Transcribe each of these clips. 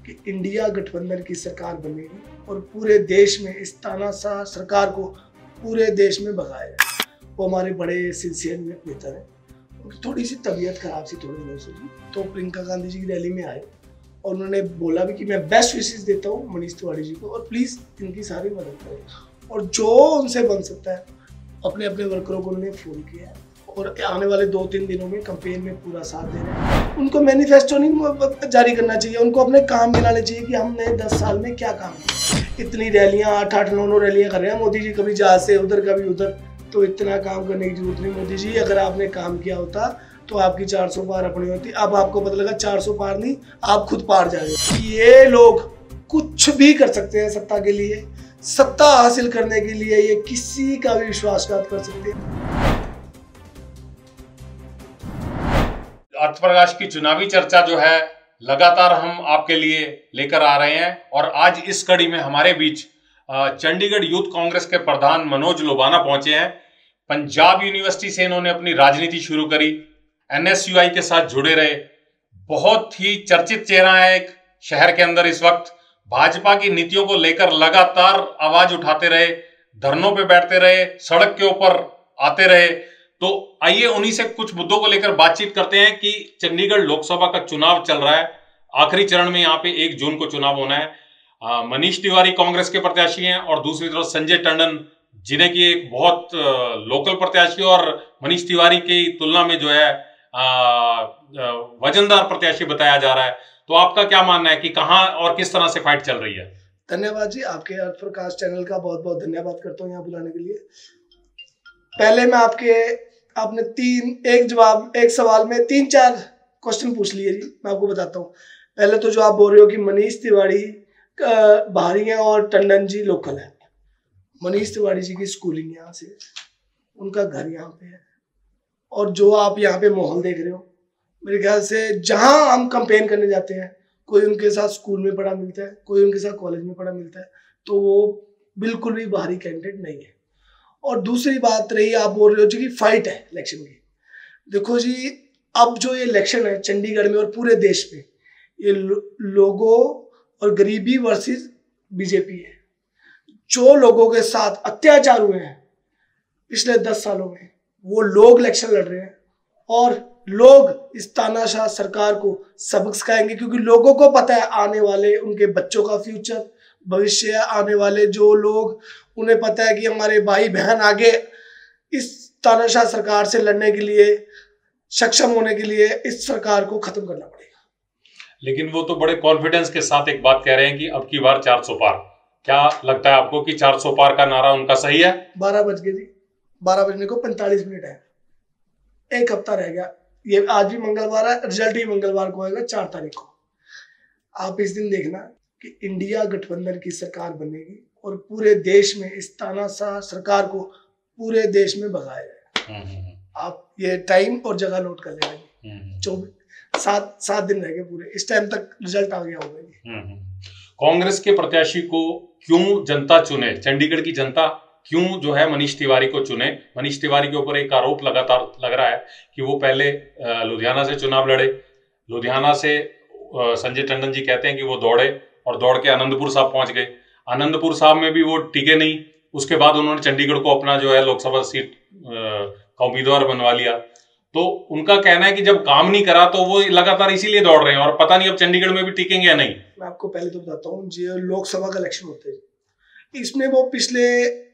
कि इंडिया गठबंधन की सरकार बनेगी और पूरे देश में इस तानाशाह सरकार को पूरे देश में भगाएगा। वो हमारे बड़े सिंसियर नेता हैं, उनकी थोड़ी सी तबीयत खराब सी थोड़ी दिनों से जी, तो प्रियंका गांधी जी की रैली में आए और उन्होंने बोला भी कि मैं बेस्ट विशेस देता हूँ मनीष तिवारी जी को और प्लीज़ इनकी सारी मदद करें। और जो उनसे बन सकता है अपने अपने वर्करों को उन्होंने फ़ोन किया है और आने वाले 2-3 दिनों में कैंपेन में पूरा साथ दे रहे हैं। उनको मैनिफेस्टो नहीं जारी करना चाहिए, उनको अपने काम गिनाने चाहिए कि हमने 10 साल में क्या काम किया। इतनी रैलियाँ 8-8, 9-9 रैलियाँ कर रहे हैं मोदी जी, कभी जहाँ से उधर कभी उधर, तो इतना काम करने की जरूरत नहीं मोदी जी। अगर आपने काम किया होता तो आपकी 400 पार अपनी होती। अब आपको पता लगा 400 पार नहीं, आप खुद पार जाएंगे। ये लोग कुछ भी कर सकते हैं सत्ता के लिए, सत्ता हासिल करने के लिए ये किसी का भी विश्वासघात कर सकते हैं। अर्थ प्रकाश की चुनावी चर्चा जो है लगातार हम आपके लिए लेकर आ रहे हैं और आज इस कड़ी में हमारे बीच चंडीगढ़ यूथ कांग्रेस के प्रधान मनोज लोबाना पहुंचे हैं। पंजाब यूनिवर्सिटी से इन्होंने अपनी राजनीति शुरू करी, एनएसयूआई के साथ जुड़े रहे, बहुत ही चर्चित चेहरा है एक शहर के अंदर इस वक्त। भाजपा की नीतियों को लेकर लगातार आवाज उठाते रहे, धरनों पे बैठते रहे, सड़क के ऊपर आते रहे। तो आइए उन्हीं से कुछ मुद्दों को लेकर बातचीत करते हैं कि चंडीगढ़ लोकसभा का चुनाव चल रहा है, आखिरी चरण में यहाँ पे 1 जून को चुनाव होना है। मनीष तिवारी कांग्रेस के प्रत्याशी हैं और दूसरी तरफ संजय टंडन जिन्हें की एक बहुत लोकल प्रत्याशी और मनीष तिवारी की तुलना में जो है वजनदार प्रत्याशी बताया जा रहा है। तो आपका क्या मानना है कि कहां और किस तरह से फाइट चल रही है? धन्यवाद जी, आपके अर्थ प्रकाश चैनल का बहुत बहुत धन्यवाद करता हूँ यहाँ बुलाने के लिए। पहले मैं आपने एक सवाल में 3-4 क्वेश्चन पूछ लिए जी, मैं आपको बताता हूँ। पहले तो जो आप बोल रहे हो कि मनीष तिवारी बाहरी हैं और टंडन जी लोकल है। मनीष तिवारी जी की स्कूलिंग यहाँ से, उनका घर यहाँ पे है और जो आप यहाँ पे माहौल देख रहे हो, मेरे ख्याल से जहाँ हम कैंपेन करने जाते हैं कोई उनके साथ स्कूल में पढ़ा मिलता है, कोई उनके साथ कॉलेज में पढ़ा मिलता है, तो वो बिल्कुल भी बाहरी कैंडिडेट नहीं है। और दूसरी बात रही, आप बोल रहे हो जी कि फाइट है इलेक्शन की। देखो जी, अब जो ये इलेक्शन है चंडीगढ़ में और पूरे देश में, ये लोगों और गरीबी वर्सेस बीजेपी है। जो लोगों के साथ अत्याचार हुए हैं पिछले 10 सालों में, वो लोग इलेक्शन लड़ रहे हैं और लोग इस तानाशाह सरकार को सबक सिखाएंगे, क्योंकि लोगों को पता है आने वाले उनके बच्चों का फ्यूचर, भविष्य, आने वाले जो लोग, उन्हें पता है कि हमारे भाई बहन आगे इस तानाशाह सरकार से लड़ने के लिए, सक्षम होने के लिए इस सरकार को खत्म करना पड़ेगा। लेकिन वो तो बड़े कॉन्फिडेंस के साथ एक बात कह रहे हैं कि अब की बार 400 पार। क्या लगता है आपको कि 400 पार का नारा उनका सही है? 12 बज गए जी, 12 बजने को 45 मिनट है, 1 हफ्ता रह गया। ये आज भी मंगलवार है, रिजल्ट ही मंगलवार को आएगा 4 तारीख को। आप इस दिन देखना कि इंडिया गठबंधन की सरकार बनेगी और पूरे देश में इस तानाशाह सरकार को पूरे देश में भगाएगा। आप ये टाइम और जगह नोट कर लेंगे। 7 दिन रह गए पूरे, इस टाइम तक रिजल्ट आ गया होगा। कांग्रेस के प्रत्याशी को क्यों जनता चुने, चंडीगढ़ की जनता क्यों जो है मनीष तिवारी को चुने? मनीष तिवारी के ऊपर एक आरोप लगातार लग रहा है कि वो पहले लुधियाना से चुनाव लड़े, लुधियाना से संजय टंडन जी कहते हैं कि वो दौड़े और दौड़ के आनंदपुर साहब पहुंच गए, आनंदपुर साहब में भी वो टिके नहीं, उसके बाद उन्होंने चंडीगढ़ को अपना जो है लोकसभा सीट का उम्मीदवार बनवा लिया। तो उनका कहना है कि जब काम नहीं करा तो वो लगातार इसीलिए दौड़ रहे हैं और पता नहीं अब चंडीगढ़ में भी टिकेंगे या नहीं। मैं आपको पहले तो बताता हूँ, जो लोकसभा का इलेक्शन होते हैं इसमें वो पिछले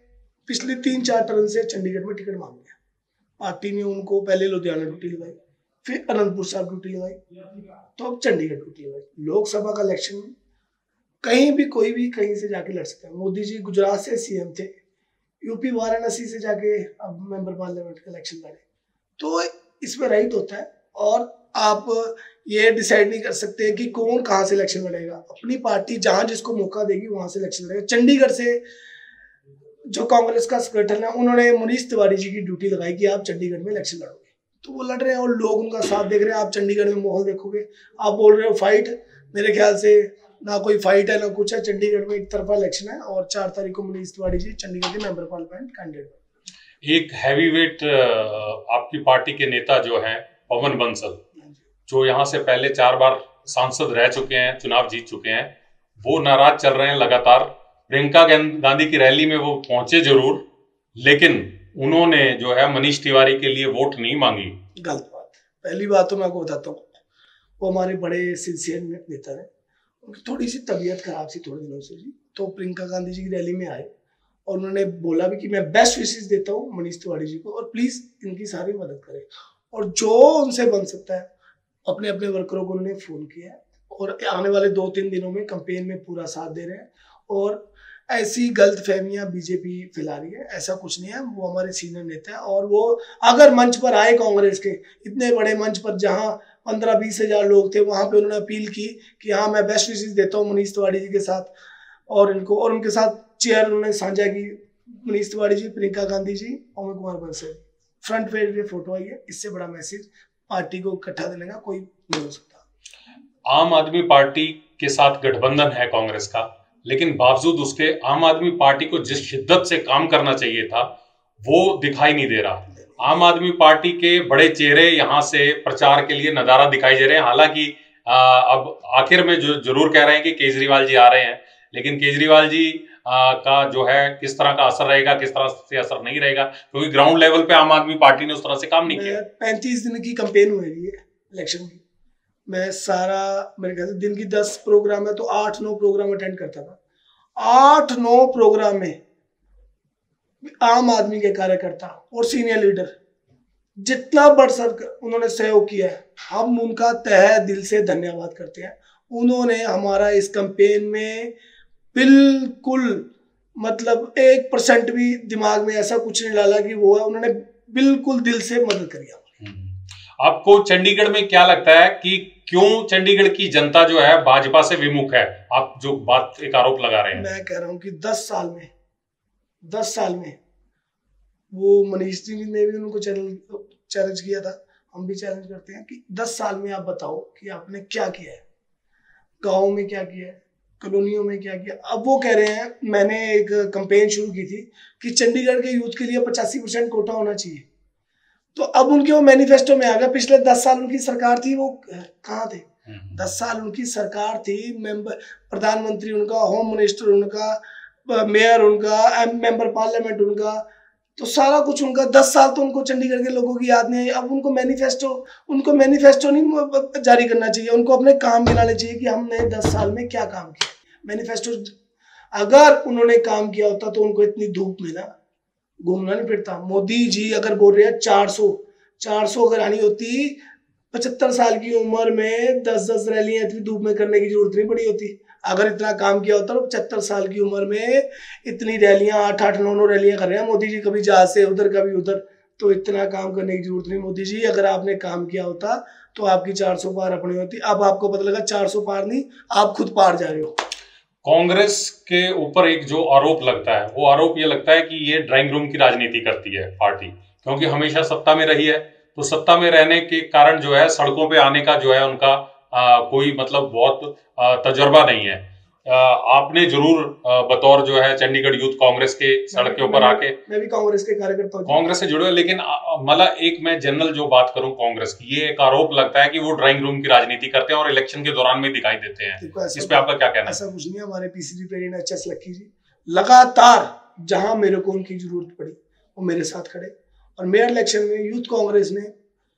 3-4 टर्न से चंडीगढ़ में टिकट मांग गया। पार्टी ने उनको पहले लुधियाना ड्यूटी लगाई, फिर अनंतपुर साहब ड्यूटी लगाई, तो अब चंडीगढ़ ड्यूटी लगाई। लोकसभा का इलेक्शन कहीं भी कोई भी कहीं से जाके लड़ सकता है। मोदी जी गुजरात से सीएम थे, यूपी वाराणसी से जाके अब मेंबर पार्लियामेंट का इलेक्शन लड़े, तो इसमें राइट होता है। और आप ये डिसाइड नहीं कर सकते कि कौन कहाँ से इलेक्शन लड़ेगा। अपनी पार्टी जहां जिसको मौका देगी वहां से इलेक्शन लड़ेगा। चंडीगढ़ से जो कांग्रेस का संगठन है, उन्होंने मनीष तिवारी जी की ड्यूटी लगाई कि आप चंडीगढ़ में इलेक्शन लड़ोगे, तो वो लड़ रहे हैं और लोग उनका साथ देख रहे हैं। आप चंडीगढ़ में माहौल देखोगे, आप बोल रहे हो फाइट, मेरे ख्याल से ना कोई फाइट है ना कुछ है। चंडीगढ़ में एक तरफा इलेक्शन है और 4 तारीख को मनीष तिवारी जी चंडीगढ़ के मेंबर पार्लियामेंट कैंडिडेट। एक हैवीवेट आपकी पार्टी के नेता जो है पवन बंसल, जो यहाँ से पहले 4 बार सांसद रह चुके हैं, चुनाव जीत चुके हैं, वो नाराज चल रहे हैं लगातार। प्रियंका गांधी की रैली में वो पहुंचे जरूर, लेकिन उन्होंने जो है मनीष तिवारी के लिए वोट नहीं मांगी। गलत बात। पहली बात तो मैं आपको बताता हूँ, वो हमारे बड़े सिंसियर नेता है, उनकी थोड़ी सी तबीयत खराब थी थोड़े दिनों से जी, तो प्रियंका गांधी जी की रैली में आए और उन्होंने बोला भी कि मैं बेस्ट विशेष देता हूँ मनीष तिवारी जी को और प्लीज इनकी सारी मदद करें, और जो उनसे बन सकता है अपने अपने वर्करों को उन्होंने फोन किया है और आने वाले 2-3 दिनों में कैंपेन में पूरा साथ दे रहे हैं। और ऐसी गलतफहमियां बीजेपी फैला रही है, ऐसा कुछ नहीं है, वो हमारे सीनियर नेता है और वो अगर मंच पर आए कांग्रेस के इतने बड़े मंच पर जहां 15-20 हजार लोग थे, वहां पे उन्होंने अपील की कि हाँ मैं बेस्ट विशेष देता हूँ मनीष तिवारी जी के साथ, और इनको और उनके साथ चेयर उन्होंने साझा की, मनीष तिवारी जी, प्रियंका गांधी जी, अमर कुमार बंसल, फ्रंट पेज पे फोटो आई है। इससे बड़ा मैसेज पार्टी को इकट्ठा देने का कोई नहीं हो सकता। आम आदमी पार्टी के साथ गठबंधन है कांग्रेस का, लेकिन बावजूद उसके आम आदमी पार्टी को जिस शिद्दत से काम करना चाहिए था वो दिखाई नहीं दे रहा। आम आदमी पार्टी के बड़े चेहरे यहां से प्रचार के लिए नजारा दिखाई दे रहे हैं। हालांकि अब आखिर में जो जरूर कह रहे हैं कि केजरीवाल जी आ रहे हैं, लेकिन केजरीवाल जी का जो है किस तरह का असर रहेगा, किस तरह से असर नहीं रहेगा, क्योंकि ग्राउंड लेवल पे आम आदमी पार्टी ने उस तरह से काम नहीं किया। 35 दिन की कैंपेन हुई है इलेक्शन की, मैं सारा मेरे ख्याल से दिन की 10 प्रोग्राम है तो 8-9 प्रोग्राम अटेंड करता था। 8-9 प्रोग्राम में आम आदमी के कार्यकर्ता और सीनियर लीडर जितना बढ़ सक उन्होंने सहयोग किया है, हम उनका तहे दिल से धन्यवाद करते हैं। उन्होंने हमारा इस कैंपेन में बिल्कुल मतलब 1% भी दिमाग में ऐसा कुछ नहीं डाला कि वो है, उन्होंने बिल्कुल दिल से मदद करी। आपको चंडीगढ़ में क्या लगता है कि क्यों चंडीगढ़ की जनता जो है भाजपा से विमुख है? आप जो बात एक आरोप लगा रहे हैं। मैं कह रहा हूं कि 10 साल में वो मनीष जी ने भी उनको चैलेंज किया था, हम भी चैलेंज करते हैं कि 10 साल में आप बताओ कि आपने क्या किया है, गाँव में क्या किया है, कॉलोनियों में क्या किया। अब वो कह रहे हैं, मैंने एक कैंपेन शुरू की थी कि चंडीगढ़ के यूथ के लिए 85% कोटा होना चाहिए, तो अब उनके वो मैनिफेस्टो में आ गया। पिछले 10 साल उनकी सरकार थी, वो कहाँ थे? 10 साल उनकी सरकार थी, मेंबर प्रधानमंत्री उनका, होम मिनिस्टर उनका, मेयर उनका, मेंबर पार्लियामेंट उनका, तो सारा कुछ उनका। 10 साल तो उनको चंडीगढ़ के लोगों की याद नहीं है। अब उनको मैनिफेस्टो नहीं जारी करना चाहिए, उनको अपने काम गिनाने चाहिए कि हमने 10 साल में क्या काम किया। मैनिफेस्टो अगर उन्होंने काम किया होता तो उनको इतनी धूप में ना घूमना नहीं पड़ता। मोदी जी अगर बोल रहे हैं 400 अगर आनी होती 75 साल की उम्र में 10-10 रैलियां इतनी धूप में करने की जरूरत नहीं पड़ी होती। अगर इतना काम किया होता तो 75 साल की उम्र में इतनी रैलियां 8-8, 9-9 रैलियां कर रहे हैं मोदी जी, कभी जहाज से उधर कभी उधर, तो इतना काम करने की जरूरत नहीं। मोदी जी अगर आपने काम किया होता तो आपकी 400 पार अपनी होती। अब आपको पता लगा 400 पार नहीं, आप खुद पार जा रहे हो। कांग्रेस के ऊपर एक जो आरोप लगता है, वो आरोप ये लगता है कि ये ड्राइंग रूम की राजनीति करती है पार्टी, क्योंकि हमेशा सत्ता में रही है, तो सत्ता में रहने के कारण जो है सड़कों पे आने का जो है उनका कोई मतलब बहुत तजुर्बा नहीं है। आपने जरूर बतौर जो है चंडीगढ़ यूथ कांग्रेस के सड़क के ऊपर आके, मैं भी कांग्रेस के कार्यकर्ता हूं, कांग्रेस से जुड़े, लेकिन मतलब एक मैं जनरल जो बात करूं कांग्रेस की, ये एक आरोप लगता है कि वो ड्राइंग रूम की राजनीति करते हैं और इलेक्शन के दौरान में दिखाई देते हैं। इस पे आपका क्या कहना है? ऐसा कुछ नहीं है। हमारे PCB president HS Lucky ji लगातार जहां मेरे को उनकी जरूरत पड़ी वो मेरे साथ खड़े, और मेयर इलेक्शन में यूथ कांग्रेस ने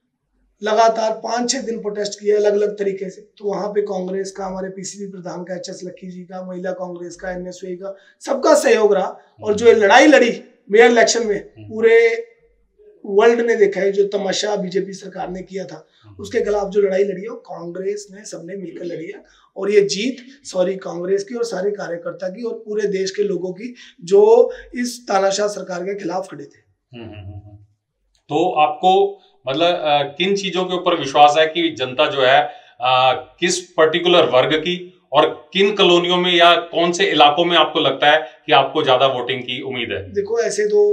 लगातार 5-6 दिन प्रोटेस्ट किया अलग अलग तरीके से, तो वहां पे कांग्रेस का, हमारे पीसीबी प्रधान का एचएस लक्की जी का, महिला कांग्रेस का, एनएसयूआई का, सबका सहयोग रहा। और जो लड़ाई लड़ी मेयर इलेक्शन में, पूरे वर्ल्ड ने देखा है जो तमाशा बीजेपी सरकार ने किया था, उसके खिलाफ जो लड़ाई लड़ी है वो कांग्रेस ने सबने मिलकर लड़ी है। और ये जीत कांग्रेस की और सारे कार्यकर्ता की और पूरे देश के लोगों की जो इस तानाशाह सरकार के खिलाफ खड़े थे। तो आपको मतलब किन चीजों के ऊपर विश्वास है कि जनता जो है किस पर्टिकुलर वर्ग की और किन कॉलोनियों में या कौन से इलाकों में आपको लगता है कि आपको ज्यादा वोटिंग की उम्मीद है? देखो ऐसे तो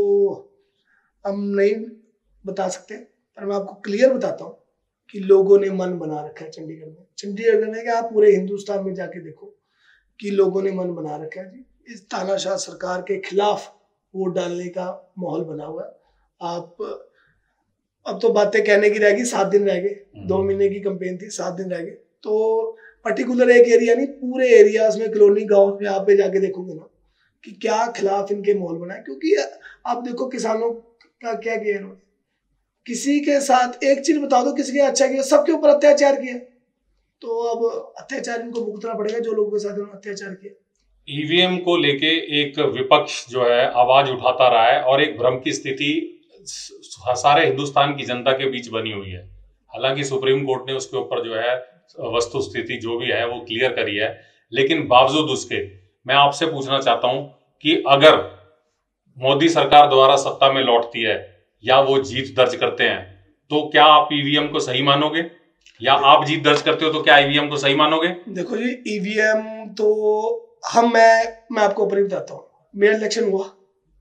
हम नहीं बता सकते, पर मैं आपको क्लियर बताता हूँ कि लोगों ने मन बना रखा है चंडीगढ़ में। चंडीगढ़ में क्या, आप पूरे हिंदुस्तान में जाके देखो कि लोगों ने मन बना रखा है जी, इस तानाशाह सरकार के खिलाफ वोट डालने का माहौल बना हुआ है। अब तो बातें कहने की रहेगी, 7 दिन रह गए, 2 महीने की कैंपेन थी, 7 दिन रह गए। तो पर्टिकुलर एक एरिया नहीं, पूरे एरियाज में, कॉलोनी, गांव में आप पे जाके देखोगे ना कि क्या खिलाफ इनके माहौल बना है। क्योंकि आप देखो किसानों का क्या किया इन्होंने, किसी के साथ एक चीज बता दो, किसी के अच्छा किया, सबके ऊपर अत्याचार किया। तो अब अत्याचार इनको भुगतना पड़ेगा जो लोगों के साथ इन्होंने अत्याचार किया। ईवीएम को लेके एक विपक्ष जो है आवाज उठाता रहा है और एक भ्रम की स्थिति सारे हिंदुस्तान की जनता के बीच बनी हुई है। हालांकि सुप्रीम कोर्ट ने उसके ऊपर जो है वस्तु स्थिति जो भी है वो क्लियर करी है, लेकिन बावजूद उसके मैं आपसे पूछना चाहता हूं कि अगर मोदी सरकार द्वारा सत्ता में लौटती है या वो जीत दर्ज करते हैं तो क्या आप ईवीएम को सही मानोगे, या आप जीत दर्ज करते हो तो क्या ईवीएम को सही मानोगे? देखो जी, ईवीएम तो मैं आपको ऊपर बताता हूँ। मेयर इलेक्शन हुआ,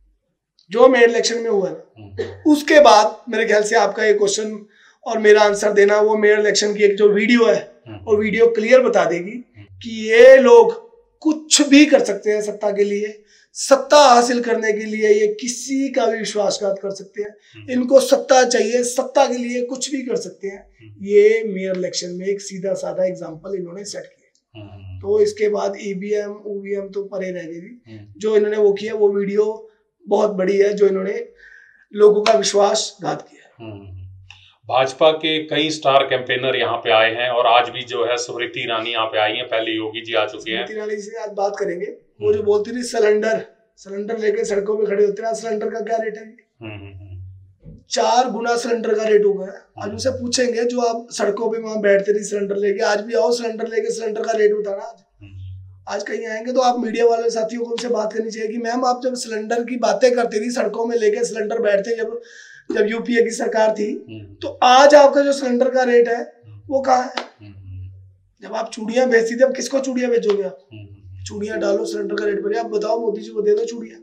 जो मेयर इलेक्शन में हुआ ना, उसके बाद मेरे ख्याल से आपका ये क्वेश्चन और मेरा आंसर देना, वो मेयर इलेक्शन की एक जो वीडियो है, और वीडियो क्लियर बता देगी कि ये लोग कुछ भी कर सकते हैं सत्ता के लिए, सत्ता हासिल करने के लिए ये किसी का भी विश्वासघात कर सकते हैं। इनको सत्ता चाहिए, सत्ता के लिए कुछ भी कर सकते हैं। ये मेयर इलेक्शन में एक सीधा साधा एग्जांपल इन्होंने सेट किया। तो इसके बाद ईवीएम ऊवीएम तो परे रह गई। जो इन्होंने वो किया वो वीडियो बहुत बड़ी है, जो इन्होंने लोगों का विश्वासघात किया। भाजपा के कई स्टार कैंपेनर यहाँ पे आए हैं और आज भी जो है स्मृति ईरानी यहाँ पे आई हैं, पहले योगी जी आ चुके हैं। स्मृति ईरानी से आज बात करेंगे। वो जो बोलती थी सिलेंडर लेके सड़कों पे खड़े होते हैं, सिलेंडर का क्या रेट है? 4 गुना सिलेंडर का रेट हो गया। आज उनसे पूछेंगे जो आप सड़कों पे वहां बैठते थे सिलेंडर लेके, आज भी आओ सिलेंडर लेके, सिलेंडर का रेट बताना। आज कहीं आएंगे तो आप मीडिया वाले साथियों को उनसे बात करनी चाहिए कि मैम आप जब सिलेंडर की बातें करती थी, सड़कों में लेके सिलेंडर बैठते, जब यूपीए की सरकार थी, तो आज आपका जो सिलेंडर का रेट है वो कहाँ है? जब आप चूड़ियां बेचती थी, अब किसको चूड़ियां बेचोगे आप? चूड़ियां डालो, सिलेंडर का रेट बढ़े, आप बताओ मोदी जी को दे दो चूड़ियां।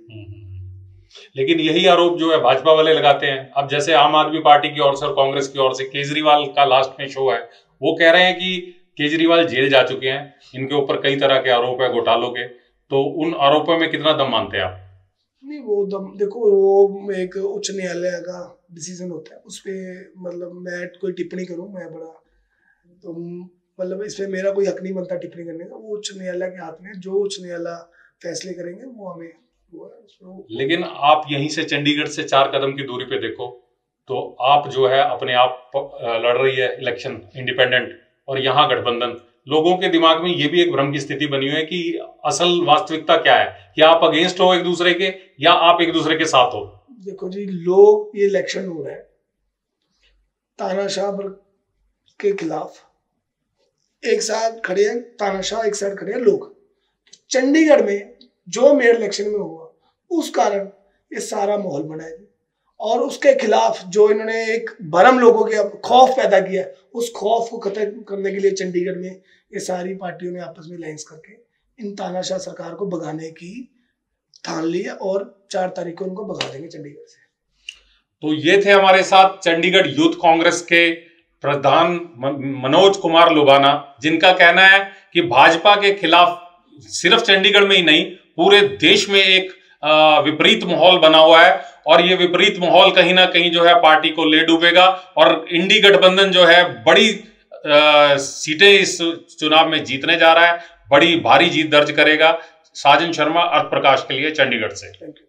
लेकिन यही आरोप जो है भाजपा वाले लगाते हैं। अब जैसे आम आदमी पार्टी की ओर से और कांग्रेस की ओर से केजरीवाल का लास्ट में शो है, वो कह रहे हैं कि केजरीवाल जेल जा चुके हैं, इनके ऊपर कई तरह के आरोप है घोटालों के, तो उन आरोपों में कितना दम मानते हैं आप? नहीं, वो दम देखो, वो एक उच्च न्यायालय का डिसीजन होता है, उस पर मतलब मैं कोई टिप्पणी करूं, मैं बड़ा तो मतलब इस पे मेरा कोई हक नहीं बनता टिप्पणी करने का। वो उच्च न्यायालय के हाथ में, जो उच्च न्यायालय फैसले करेंगे वो हमें लेकिन आप यहीं से चंडीगढ़ से 4 कदम की दूरी पे देखो तो आप जो है अपने आप लड़ रही है इलेक्शन इंडिपेंडेंट, और यहाँ गठबंधन। लोगों के दिमाग में ये भी एक भ्रम की स्थिति बनी हुई है कि असल वास्तविकता क्या है, कि आप अगेंस्ट हो एक दूसरे के या आप एक दूसरे के साथ हो। देखो जी, लोग, ये इलेक्शन हो रहा है, तानाशाह के खिलाफ एक साइड खड़े हैं तानाशाह, एक साइड खड़े हैं लोग। चंडीगढ़ में जो मेयर इलेक्शन में हुआ उस कारण ये सारा माहौल बना है, और उसके खिलाफ जो इन्होंने एक भरम लोगों के खौफ पैदा किया, उस खौफ को खत्म करने के लिए चंडीगढ़ में ये सारी पार्टियों ने आपस में लाइंस करके इन तानाशाह सरकार को भगाने की ठान ली है, और 4 तारीख को उनको भगा देंगे चंडीगढ़ से। तो ये थे हमारे साथ चंडीगढ़ यूथ कांग्रेस के प्रधान मनोज कुमार लोबाना, जिनका कहना है कि भाजपा के खिलाफ सिर्फ चंडीगढ़ में ही नहीं पूरे देश में एक विपरीत माहौल बना हुआ है, और ये विपरीत माहौल कहीं ना कहीं जो है पार्टी को ले डूबेगा, और इंडी गठबंधन जो है बड़ी सीटें इस चुनाव में जीतने जा रहा है, बड़ी भारी जीत दर्ज करेगा। साजन शर्मा, अर्थ प्रकाश के लिए चंडीगढ़ से।